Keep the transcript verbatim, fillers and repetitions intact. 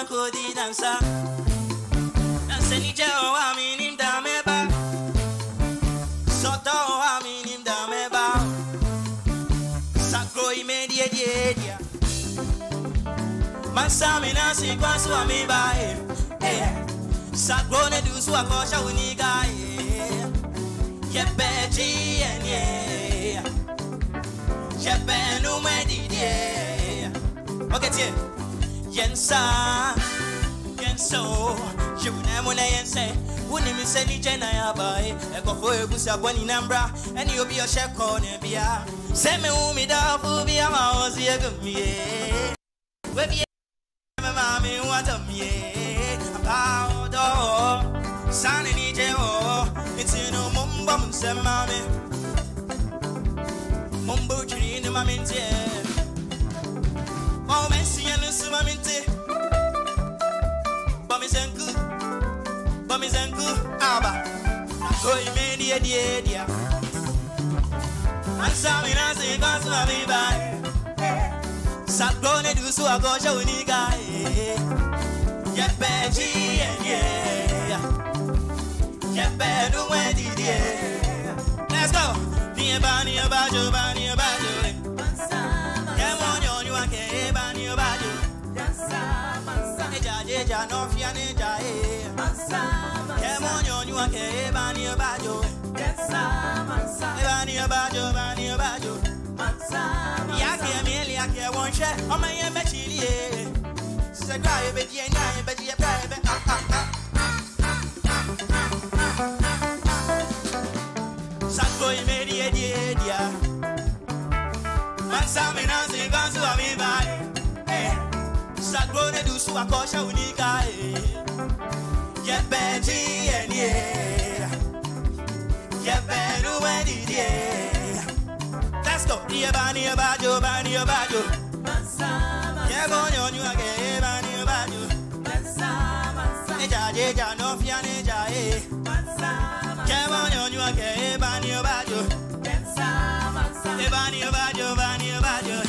go di dancer. Dancer ni je o wa mi nim da me ba. Soto o wa mi nim da me ba. Sakro imedie die dia. Mansa mi na si kwa so mi ba e. Eh. Sakro ne du so akosha uniga e. Ye beji enye. Ye benu me di. Okay, tie. Yensa, yenso. You never know yense. Wouldn't even say ni jena ya boy. Eko fo ebusi aboni nambra. And you be your chef corner bia. Say me umi da fu bia ma ozi egumi. We be me mami want me. About do. Sani ni je o. It's in no mumba munse mami. Mumbo chini ni mami tie. Oh, Messi and the Sumamente. Bamizenku, Bamizenku, Abba. Go immediate, dear. And Samina say, God's my by. Sabrone do so a go show any guy. Get Benji and yeah. Get bad away, dear. Let's go. Near Bani about you, Bani about you. Ja no fia ne ja e mansa mansa ke mo nyonyu ake e ba ni ba jo mansa mansa e ba ni ba jo ba ni ba jo mansa mansa ya ke mi li ake won hwe o ma ye me chiri e se gra e be di enya e be di e bra e be ah ah Sakro e me di e di e dia mansa me na se gansu a mi ba eh Sakro ne du su akosha unika eh. Get Benji and yeah. Get better when it yeah. Let's go. Yeah, bani abajo, bani abajo. Mansa, mansa. Yeah, go on you again, bani abajo. Mansa, mansa. Neja, neja, no fia neja eh. Mansa, mansa. Yeah, go on you again, bani abajo. Mansa, mansa. Yeah, bani abajo, bani abajo.